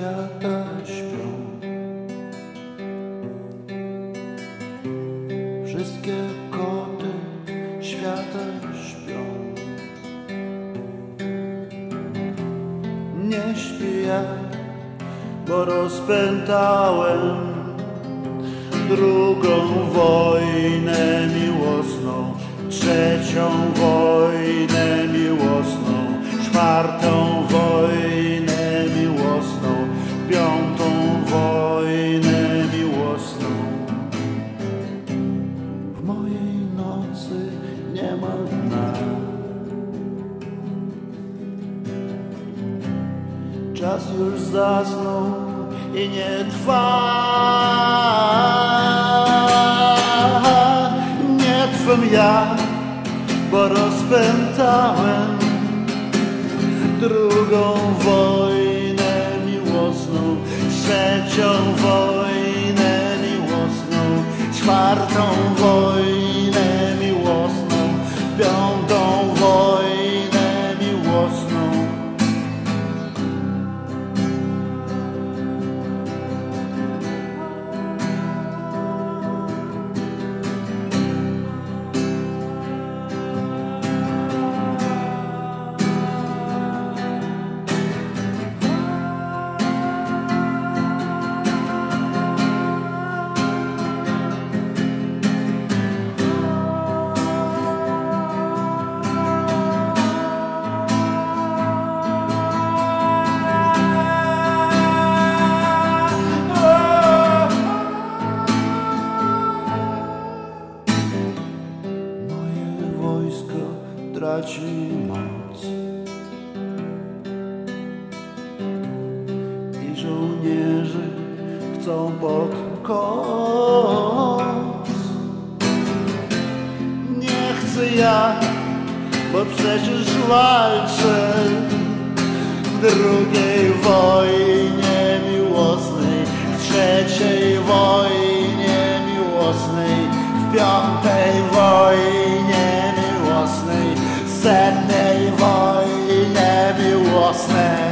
świata śpią. Wszystkie koty świata śpią. Nie śpię ja, bo rozpętałem drugą wojnę miłosną, trzecią wojnę miłosną, czwartą wojnę miłosną, piątą wojnę miłosną. W mojej nocy nie ma dna. Czas już zasnął i nie trwa. Nie trwam ja, bo rozpętałem drugą wojnę miłosną, trzecią wojnę miłosną, czwartą wojnę miłosną, piątą wojnę miłosną. Traci moc i żołnierzy chcą pod koc. Nie chcę ja, bo przecież walczę w drugiej wojnie miłosnej, w trzeciej wojnie miłosnej, w piątej wojnie miłosnej, setnej wojnie miłosnej.